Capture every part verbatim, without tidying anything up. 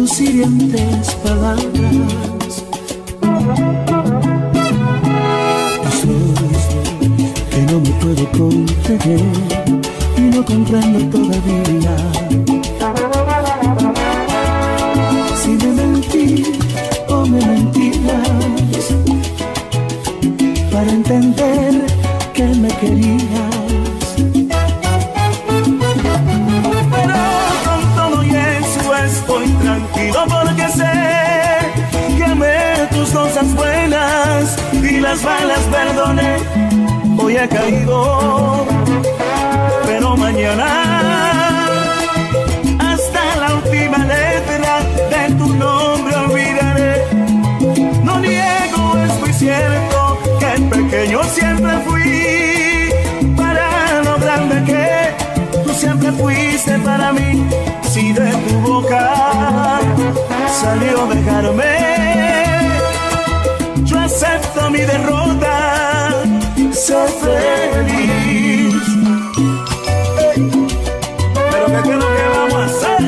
tus hirientes palabras. Estoy que no me puedo contener y no comprendo todavía si me mentí o me mentías para entender que me querías. Estoy tranquilo porque sé que amé tus cosas buenas y las malas perdoné. Hoy he caído, pero mañana hasta la última letra de tu nombre olvidaré. No niego, es muy cierto que pequeño siempre fui para lo grande que tú siempre fuiste para mí. Si de tu boca salió dejarme, yo acepto mi derrota, sé feliz. Hey. Pero ¿qué es lo que vamos a hacer?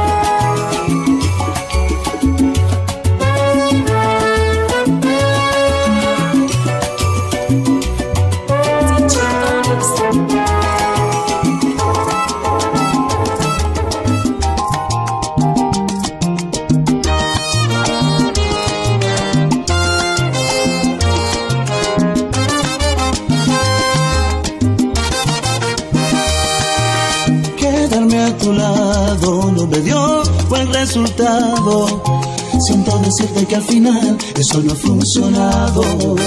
No me dio buen resultado. Siento decirte que al final eso no ha funcionado.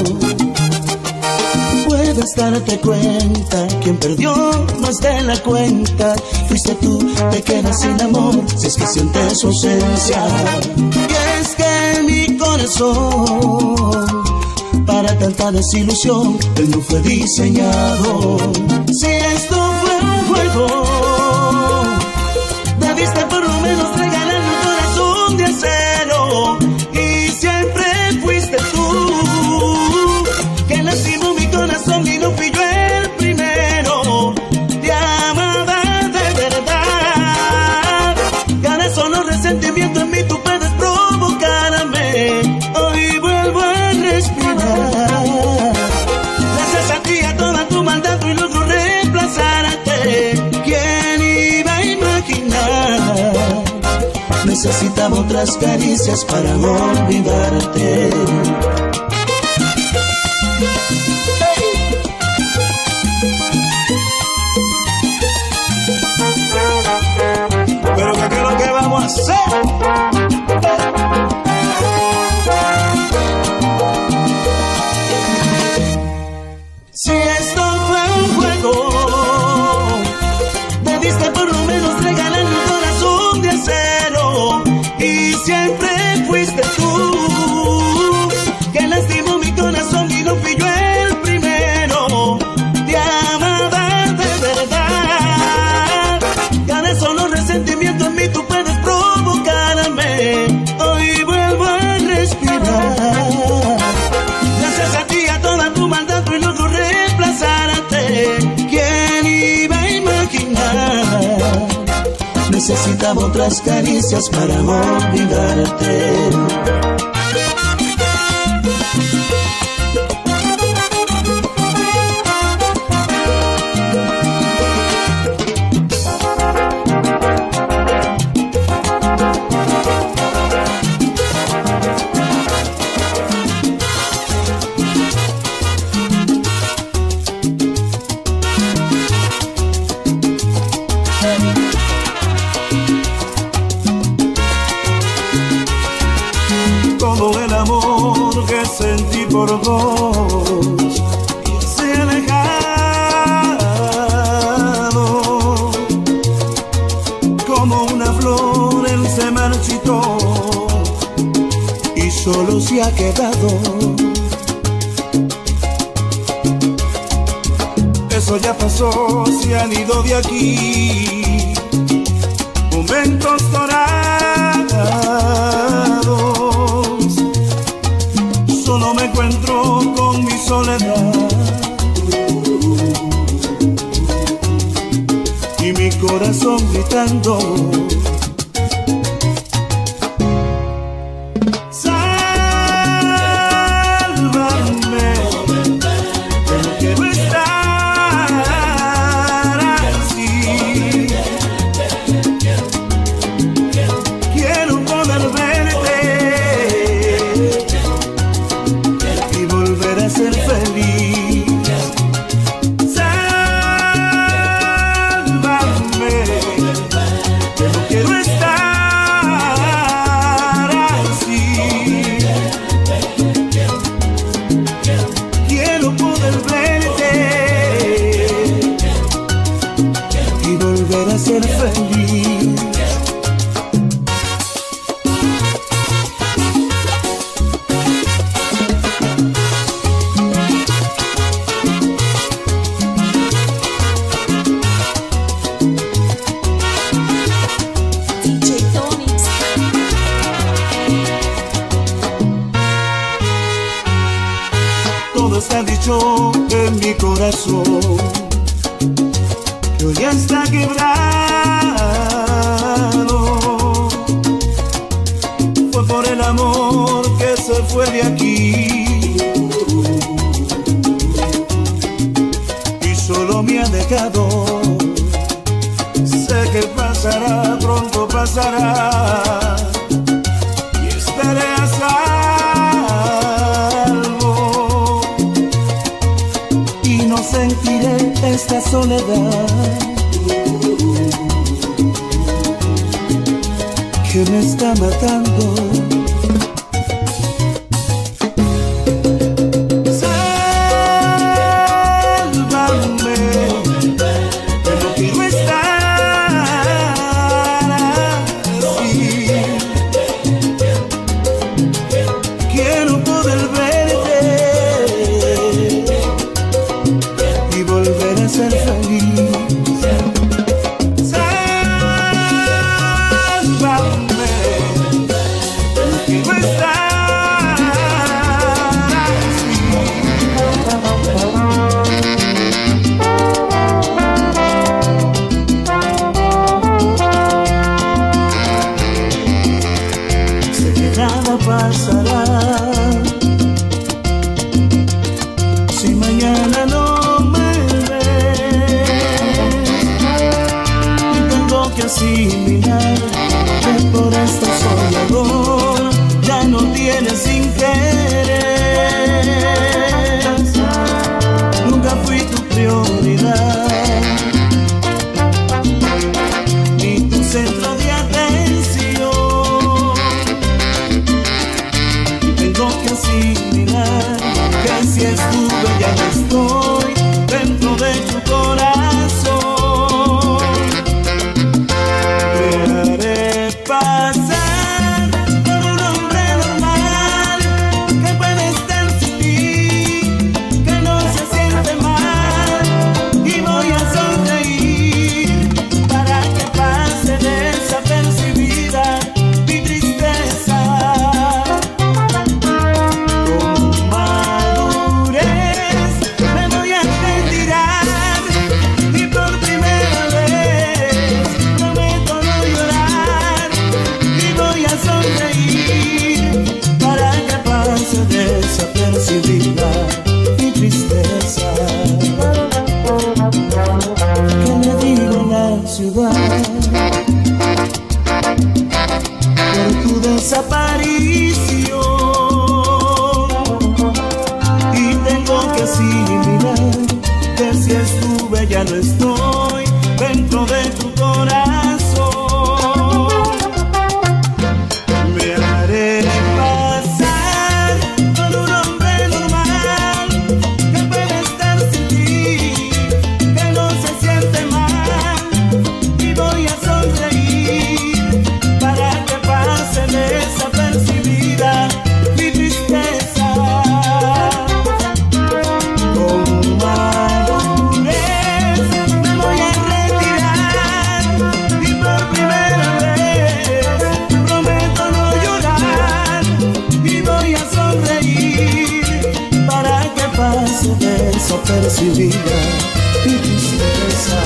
Puedes darte cuenta, quien perdió más de la cuenta fuiste tú, te quedas sin amor si es que sientes su ausencia. Y es que mi corazón para tanta desilusión él no fue diseñado. Si esto fue un juego, debiste por lo menos regalarme un corazón de acero. Y siempre fuiste tú que lastimó mi corazón y no fui yo el primero. Te amaba de verdad, y ahora solo resentimiento en mí tú puedes provocarme. Hoy vuelvo a respirar gracias a ti, a toda tu maldad y luego reemplazarte. ¿Quién iba a imaginar? Necesitaba otras caricias para olvidarte. Pero ¿qué es lo que vamos a hacer? Si esto fue un juego, debiste por lo menos regalarme un corazón de acero. Y siempre fuiste tú que lastimó mi corazón y no fui yo el primero. Te amaba de verdad, y ahora solo resentimiento en mí tú puedes provocarme. Hoy vuelvo a respirar gracias a ti, a toda tu maldad y luego reemplazarte. ¿Quién iba a imaginar? Necesitaba otras caricias para olvidarte. Sentí por vos se ha alejado como una flor, él se marchitó y solo se ha quedado. Eso ya pasó, se han ido de aquí momentos dorados. Solo me encuentro con mi soledad y mi corazón gritando. corazón que hoy está quebrado. Fue por el amor que se fue de aquí y solo me ha dejado. Sé que pasará, pronto pasará y estaré a salvo y no sentiré esta soledad que me está matando. Pasará si mañana no me ves. Tengo que asimilar que por esto soñador ya no tienes interés. Nunca fui tu prioridad ni tu centro de atención. Tengo que asimilar que si estuve ya no estoy dentro de tu corazón. Te haré pasar por un hombre normal que puede estar sin ti, que no se siente mal, y voy a sonreír para que pase desapercibida mi tristeza. Desapercibida mi tristeza, que me diga la ciudad por tu desaparición. Y tengo que asimilar que si estuve ya no estoy dentro de tu corazón. Me haré pasar por un hombre normal que puede estar sin ti, que no se siente mal, y voy a sonreír para que pase desapercibida mi tristeza. Con madurez me voy a retirar y por primera vez prometo no llorar, y voy a sonreír para que pase desapercibida mi tristeza.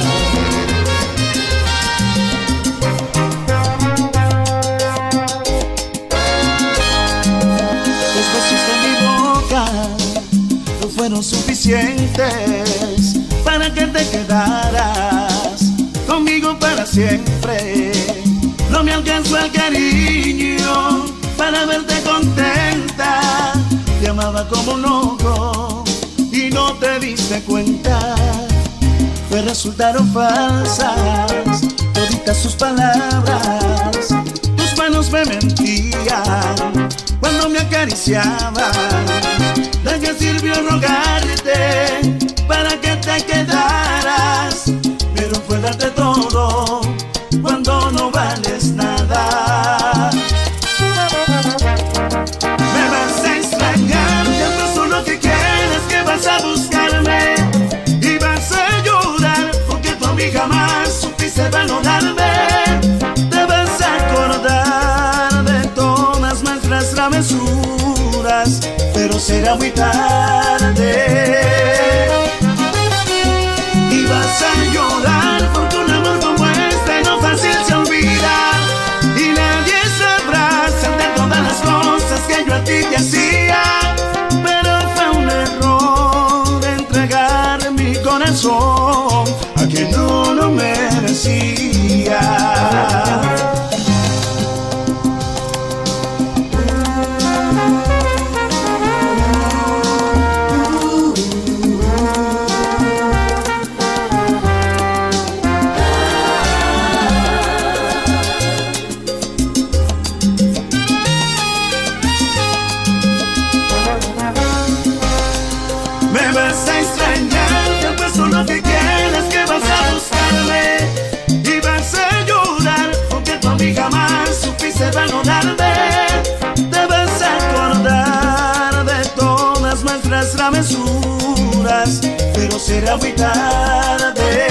Los besos de mi boca no fueron suficientes para que te quedaras conmigo para siempre. No me alcanzó el cariño para verte contenta. Te amaba como un loco y no te diste cuenta. Pues resultaron falsas toditas sus palabras. Tus manos me mentían cuando me acariciaban. ¿De qué sirvió rogarte para que te quedaras? Pero fue darte todo cuando no vales nada. Me vas a extrañar, ya no es lo que quieres, que vas a buscarme y vas a llorar porque tú a mí jamás supiste valorarme. Te vas a acordar de todas nuestras travesuras, pero será muy tarde. corazón a quien no lo merecía. Travesuras, pero será muy tarde.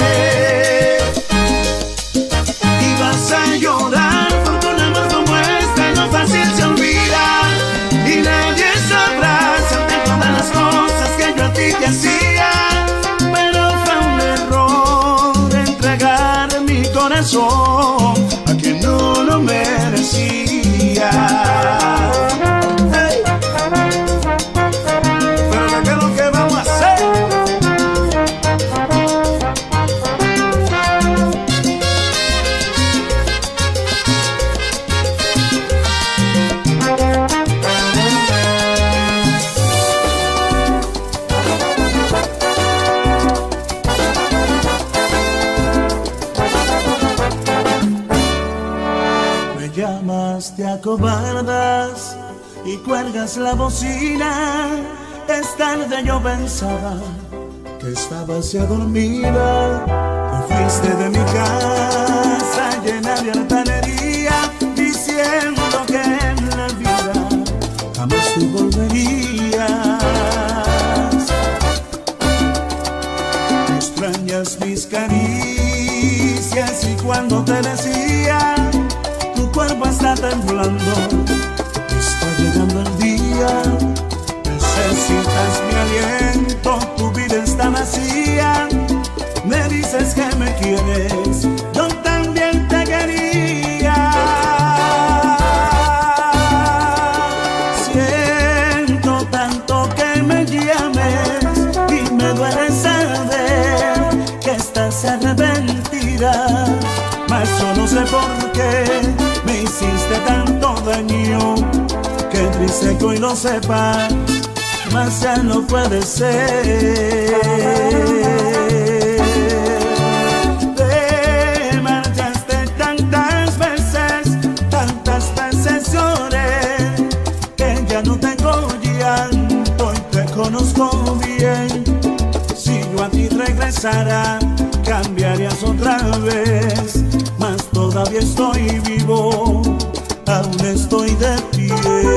Y vas a llorar porque un amor como este no fácil se olvida, y nadie sabrá hacerte todas las cosas que yo a ti te hacía. Pero fue un error entregar mi corazón a quien no lo merecía. Te acobardas y cuelgas la bocina. Es tarde, yo pensaba que estabas ya dormida. Te fuiste de mi casa llena de altanería, diciendo que en la vida jamás tú volverías. Extrañas mis caricias y cuando te decía tu cuerpo está temblando, está llegando el día, necesitas mi aliento, tu vida está vacía. Me dices que me quieres, yo también te quería. Siento tanto que me llames y me duele saber que estás arrepentida, mas yo no sé por qué me hiciste tanto daño. Qué triste que hoy lo sepas, mas ya no puede ser. Te marchaste tantas veces, tantas veces lloré, que ya no tengo llanto y te conozco bien. Si yo a ti regresara, cambiarías otra vez, mas todavía estoy vivo, aún estoy de pie.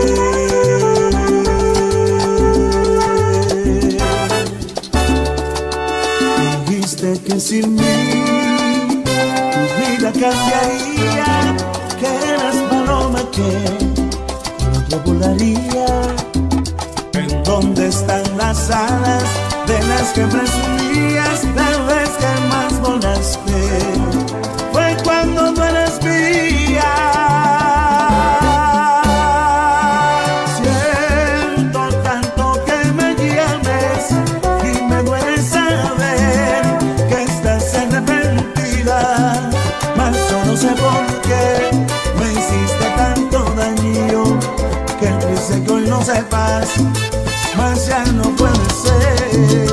Dijiste que sin mí tu vida cambiaría, que eras paloma que con otro volaría. ¿En dónde están las alas de las que presumías la vez que más volaste? Fue cuando tú eres mía. Siento tanto que me llames y me duele saber que estás arrepentida, mas yo no sé por qué me hiciste tanto daño. Que triste que hoy no sepas, mas ya no puede ser.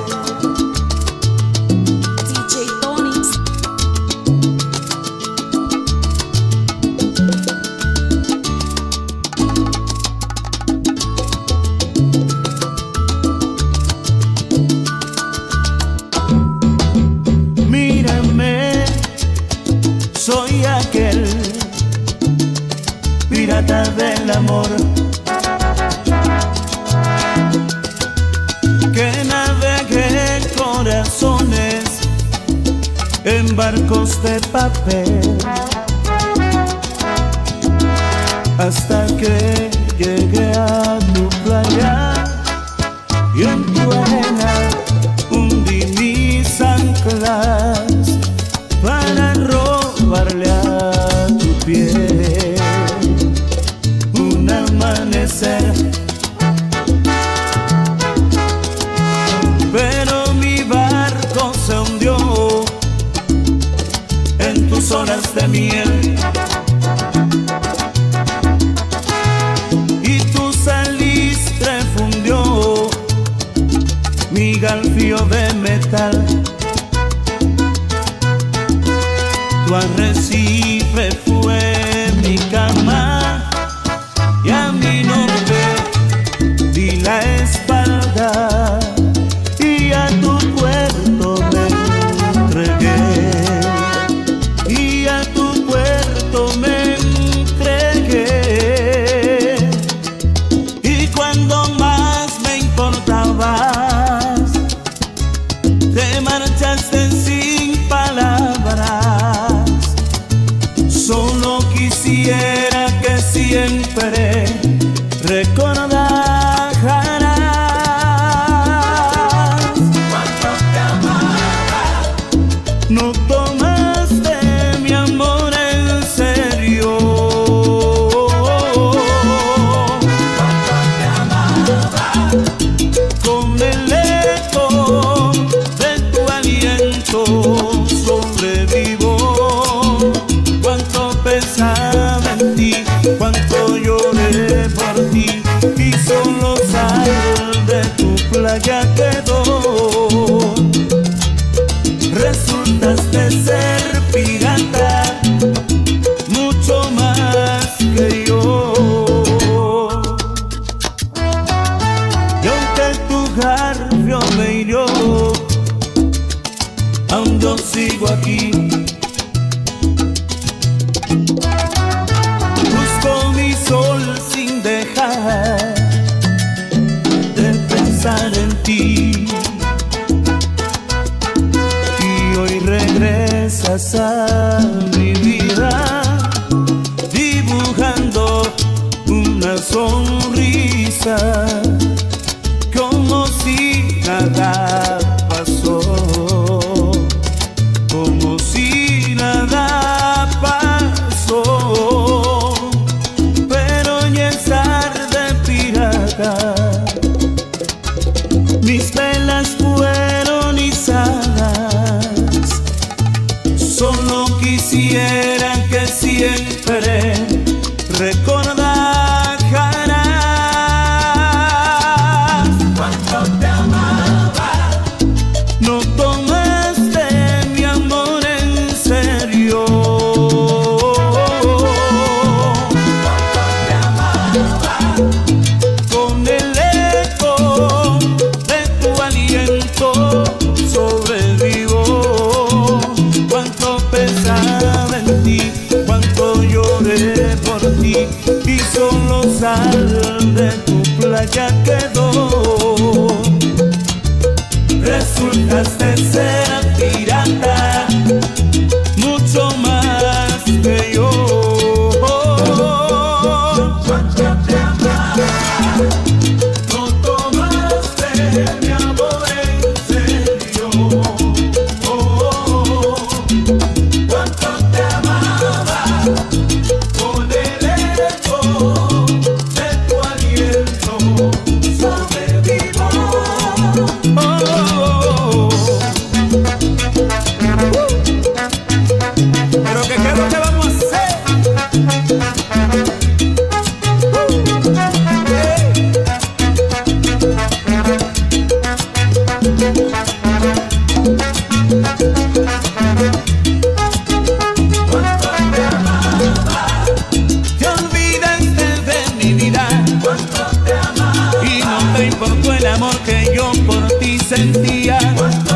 Soy aquel pirata del amor que navega en corazones en barcos de papel, hasta que llegue a tu playa y en tu arena hundí mis anclas para robarle a tu piel un amanecer. Pero mi barco miel. Y tu salistre fundió mi galfio de metal. Tu arrecife fue mi cama y a mi norte di la espalda y a tu puerto me entregué, y a tu puerto me entregué. Y cuando más me importabas, te marchaste sin palabras. Solo quisiera que siempre recordaras cuánto te amaba. No tomaste mi amor en serio. Cuánto te amaba. Con el eco de tu aliento sobrevivo. Cuánto pensaba en ti, cuánto lloré por ti, y solo sal de tu playa quedó. Resultaste ser pirata, mucho más que yo. Y aunque tu garfio me hirió, aún yo sigo aquí. Busco mi sol sin dejar de pensar en ti. Y hoy regresas a mi vida, dibujando una sonrisa, como si nada pasó, como si nada pasó. Pero ya es tarde, pirata, mis velas fueron izadas. Solo quisiera que siempre recordaras cuánto te amaba. No tomaste mi amor en serio. Cuánto te amaba. Con el eco de tu aliento sobrevivo. Cuánto pensaba en ti, cuánto lloré por ti, y solo sal de tu playa quedó. Resultaste ser pirata, mucho más que yo. Cuánto te amaba. No tomaste mi amor en serio. Oh, cuánto te amaba. Con el eco de tu aliento sobrevivo. Oh, pero que qué es lo que vamos a hacer. Cuánto te amaba. Te olvidaste de mi vida. Cuánto te amaba. Y no te importó el amor que yo por ti sentía.